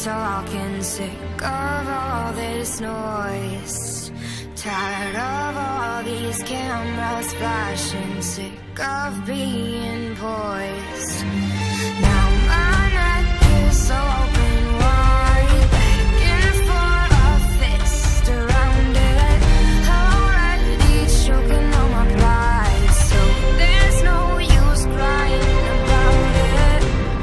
talking, sick of all this noise, tired of all these cameras flashing, sick of being poised. Now my neck is open wide, begging for a fist around it, already choking on my pride, so there's no use crying about it.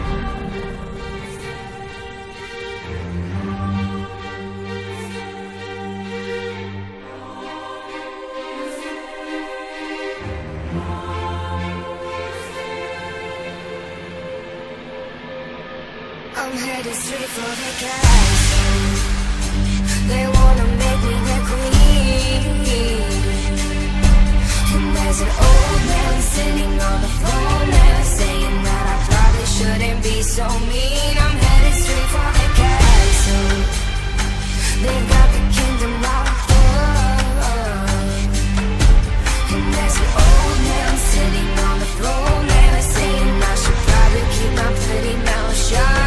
I'm headed straight for the castle. They wanna make me their queen, and there's an old man sitting on the throne there, saying that I probably shouldn't be so mean. I'm headed straight for the castle. They've got the kingdom locked up, and there's an old man sitting on the throne there, saying I should probably keep my pretty mouth shut.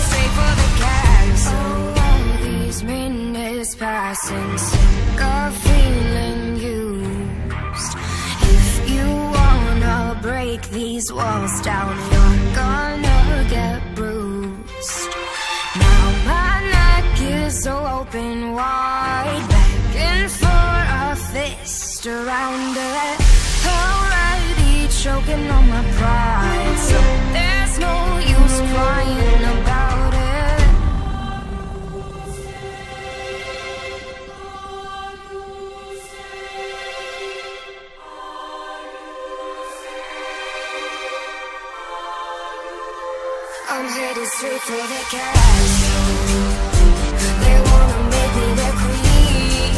Passing, sick of feeling used. If you wanna break these walls down, you're gonna get bruised. Now my neck is open wide, begging for a fist around it, already choking on my pride, so there's no use crying about it. I'm headed straight for the castle. They wanna make me their queen,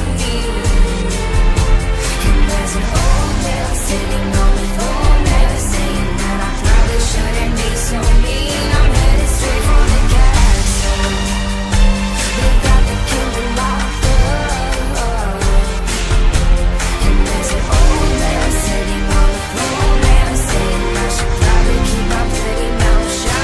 and there's an old man sitting on the throne there, saying that I probably shouldn't be so mean. I'm headed straight for the castle. They got the kingdom locked up, and there's an old man sitting on the throne there, saying I should probably keep my pretty mouth shut.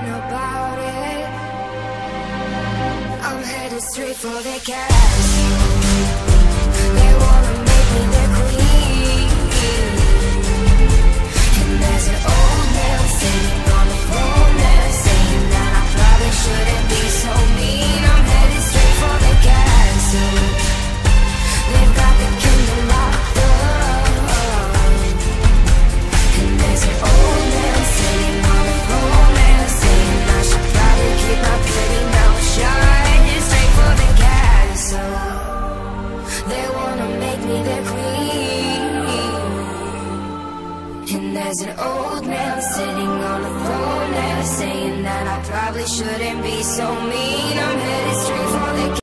Straight for the castle.